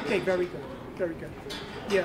Okay, very good. Very good. Yeah.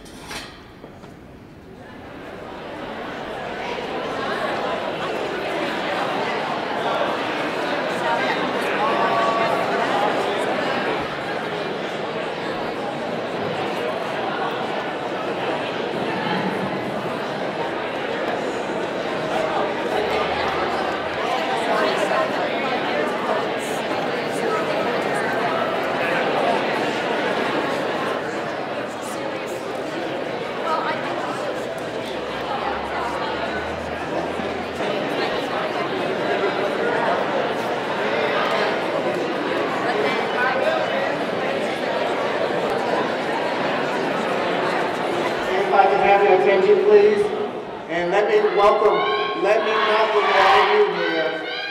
Attention, please, and let me welcome all of you here.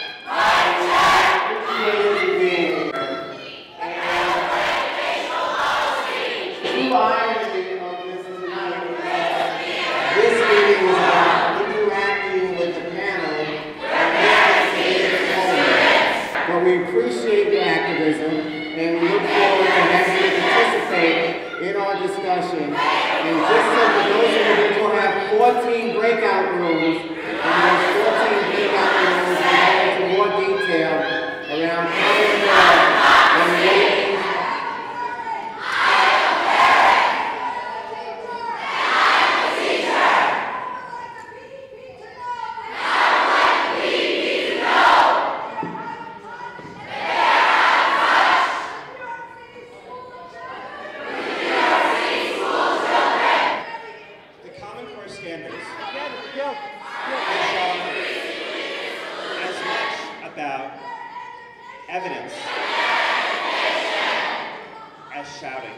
Appreciate you being here. And the irony of this tonight is that this meeting is about interacting with the panel and but we appreciate your activism and we look forward to having you participate in our discussion. And just so for those of you who have 14 breakout rooms, and those 14 breakout rooms will go into more detail around common law and ways. Evidence as shouting.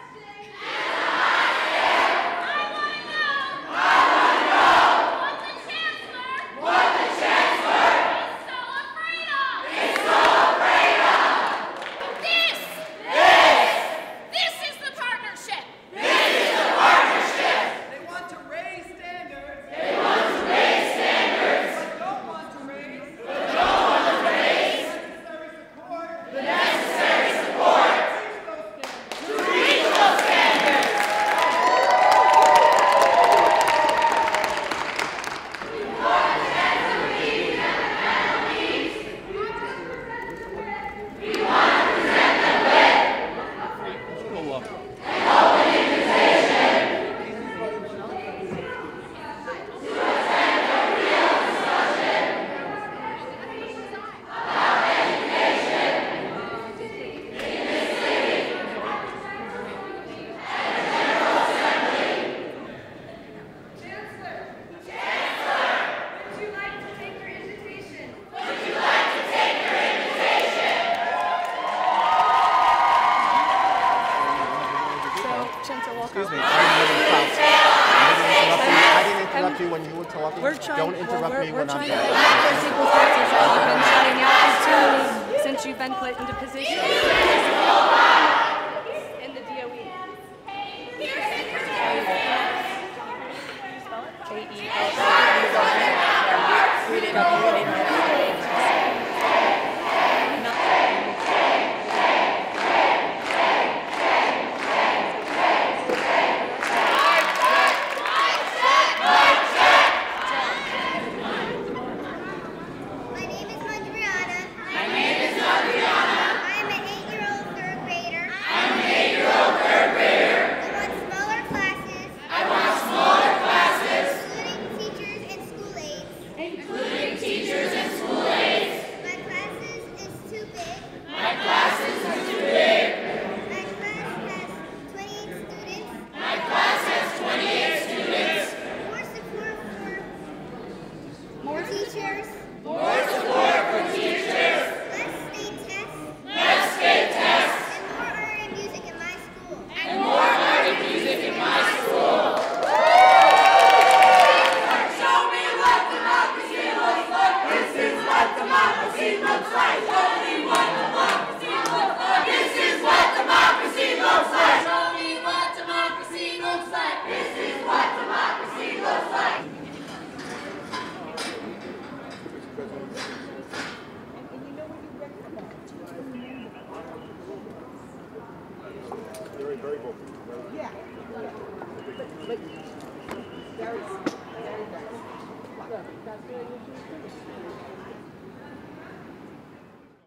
Excuse me, I didn't interrupt you when you were talking. Don't interrupt me when I'm talking. You've been shutting out routinely since you've been put into position in the DOE. My name is Adriana. I'm an 8-year-old very vocal. Yeah. But very, very, very.